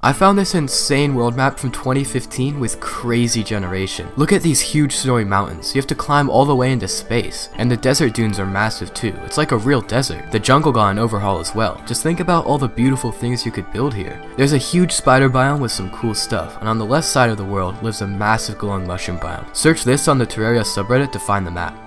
I found this insane world map from 2015 with crazy generation. Look at these huge snowy mountains. You have to climb all the way into space. And the desert dunes are massive too. It's like a real desert. The jungle got an overhaul as well. Just think about all the beautiful things you could build here. There's a huge spider biome with some cool stuff, and on the left side of the world lives a massive glowing mushroom biome. Search this on the Terraria subreddit to find the map.